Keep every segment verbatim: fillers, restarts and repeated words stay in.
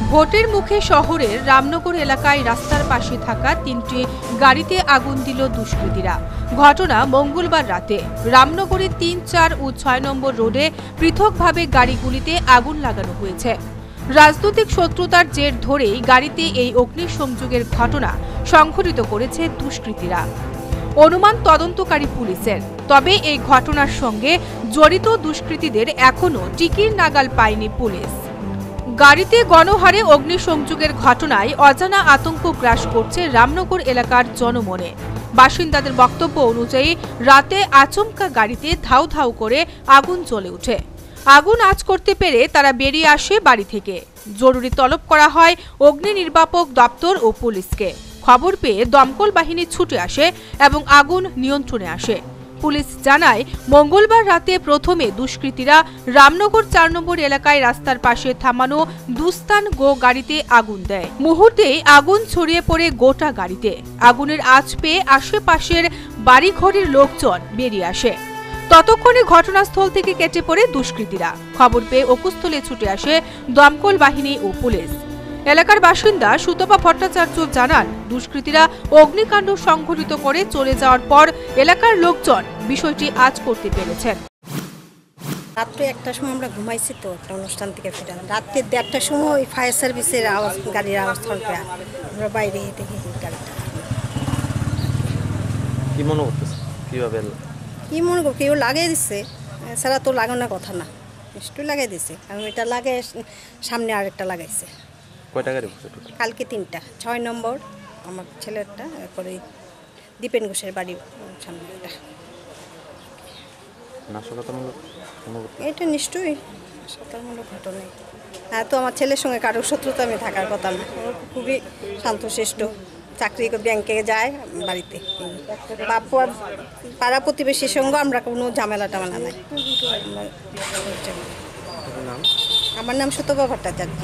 ভোটের মুখে শহরের রামনগর এলাকায় রাস্তার পাশে থাকা তিনটি গাড়িতে আগুন দিল দুষ্কৃতীরা। ঘটনা মঙ্গলবার রাতে রামনগরের তিন চার ও ছয় নম্বর রোডে পৃথকভাবে গাড়িগুলিতে আগুন লাগানো হয়েছে। রাজনৈতিক শত্রুতার জের ধরেই গাড়িতে এই অগ্নিসংযোগের ঘটনা সংঘটিত করেছে দুষ্কৃতীরা। অনুমান তদন্তকারী পুলিশের। তবে এই ঘটনার সঙ্গে জড়িত দুষ্কৃতীদের এখনো টিকির নাগাল পায়নি পুলিশ। গাড়িতে গণহারে অগ্নিসংযোগের ঘটনায় অজানা আতঙ্ক গ্রাস করছে রামনগর এলাকার জনমনে। বাসিন্দাদের বক্তব্য অনুযায়ী রাতে আচমকা গাড়িতে ধাউ ধাউ করে আগুন জ্বলে ওঠে। আগুন আঁচ করতে পেরে তারা বেরিয়ে আসে বাড়ি থেকে। জরুরি তলব করা হয় অগ্নি নির্বাপক দপ্তর ও পুলিশকে। খবর পেয়ে দমকল বাহিনী ছুটে আসে এবং আগুন নিয়ন্ত্রণে আসে। পুলিশ জানায়, মঙ্গলবার রাতে প্রথমে দুষ্কৃতীরা রামনগর চার নম্বর এলাকায় রাস্তার পাশে থামানো দুস্তান গো গাড়িতে আগুন দেয়। মুহূর্তেই আগুন ছড়িয়ে পড়ে গোটা গাড়িতে। আগুনের আঁচ পেয়ে আশেপাশের বাড়িঘরের লোকজন বেরিয়ে আসে। ততক্ষণে ঘটনাস্থল থেকে কেটে পড়ে দুষ্কৃতীরা। খবর পেয়ে অকুস্থলে ছুটে আসে দমকল বাহিনী ও পুলিশ। এলাকার বাসিন্দা সুতপা ভট্টাচার্য জানান, দুষ্কৃতীরা অগ্নিকাণ্ড সংঘটিত করে চলে যাওয়ার পর এলাকার লোকজন বিষয়টি আজ করতে পেরেছেন। রাত্রে একটার সময় আমরা ঘুমাইছি, তো একটা অনুষ্ঠান থেকে ফিরে রাত্রে দেড়টার সময় ওই ফায়ার সার্ভিসের আওয়াজ, গাড়ির আওয়াজ শুনতে আমরা বাইরে দেখি গাড়িটা। কি মনে করতেছে? কিভাবে কি মনে কর কেউ লাগিয়ে দিচ্ছে, এছাড়া তো লাগানোর কথা না, নিশ্চয়ই লাগিয়ে দিচ্ছে। কারণ এটা লাগে সামনে আরেকটা লাগাইছে। কয়টা গাড়ি? কালকে তিনটা, ছয় নম্বর আমার ছেলেরটা, এরপরে দীপেন ঘোষের বাড়ির সামনে এটা। এটা নিশ্চয়ই নাশকতামূলক ঘটনা। হ্যাঁ, তো আমার ছেলের সঙ্গে কারোর শত্রুতা আমি থাকার কথা না। খুবই শান্তশিষ্ট, চাকরি ব্যাংকে যায়, বাড়িতে পাড়া প্রতিবেশীর সঙ্গে আমরা কোনো ঝামেলা টামেলা নাই। আমার নাম সুতপা ভট্টাচার্য।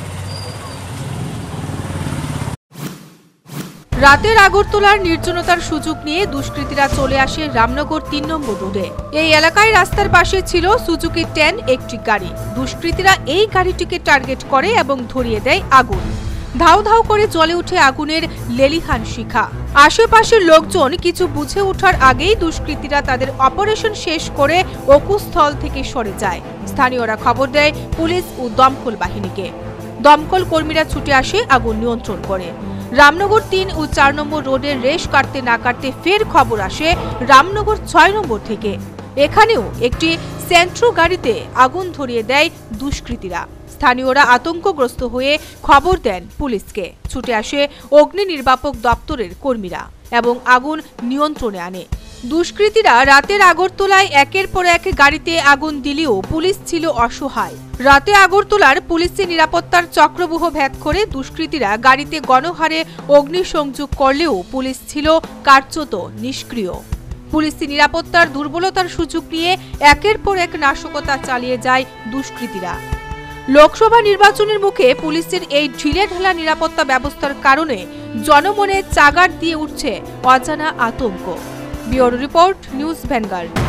রাতের আগরতলার নির্জনতার সুযোগ নিয়ে দুষ্কৃতীরা চলে আসে রামনগর তিন নম্বর রোডে। এই এলাকায় রাস্তার পাশে ছিল সুজুকি টেন একটি গাড়ি। দুষ্কৃতীরা এই গাড়িটিকে টার্গেট করে এবং ধরিয়ে দেয় আগুন। ধাউ ধাউ করে জ্বলে ওঠে আগুনের লেলিহান শিখা। আশেপাশের লোকজন কিছু বুঝে ওঠার আগেই দুষ্কৃতীরা তাদের অপারেশন শেষ করে অকুস্থল থেকে সরে যায়। স্থানীয়রা খবর দেয় পুলিশ ও দমকল বাহিনীকে। দমকল কর্মীরা ছুটে আসে আগুন নিয়ন্ত্রণ করে। রামনগর তিন ও চার নম্বর রোডের রেশ কাটতে না কাটতে ফের খবর আসে রামনগর ছয় নম্বর থেকে। এখানেও একটি সেন্ট্রো গাড়িতে আগুন ধরিয়ে দেয় দুষ্কৃতীরা। স্থানীয়রা আতঙ্কগ্রস্ত হয়ে খবর দেন পুলিশকে। ছুটে আসে অগ্নি নির্বাপক দপ্তরের কর্মীরা এবং আগুন নিয়ন্ত্রণে আনে। দুষ্কৃতীরা রাতের আগরতলায় একের পর এক গাড়িতে আগুন দিলেও পুলিশ ছিল অসহায়। রাতে আগরতলার পুলিশের নিরাপত্তার চক্রব্যূহ ভেদ করে দুষ্কৃতীরা গাড়িতে গণহারে অগ্নিসংযোগ করলেও পুলিশ ছিল কার্যত নিষ্ক্রিয়। পুলিশি নিরাপত্তার দুর্বলতার সুযোগ নিয়ে একের পর এক নাশকতা চালিয়ে যায় দুষ্কৃতীরা। লোকসভা নির্বাচনের মুখে পুলিশের এই ঢিলেঢালা নিরাপত্তা ব্যবস্থার কারণে জনমনে চাগার দিয়ে উঠছে অজানা আতঙ্ক। Bureau report, news vanguard.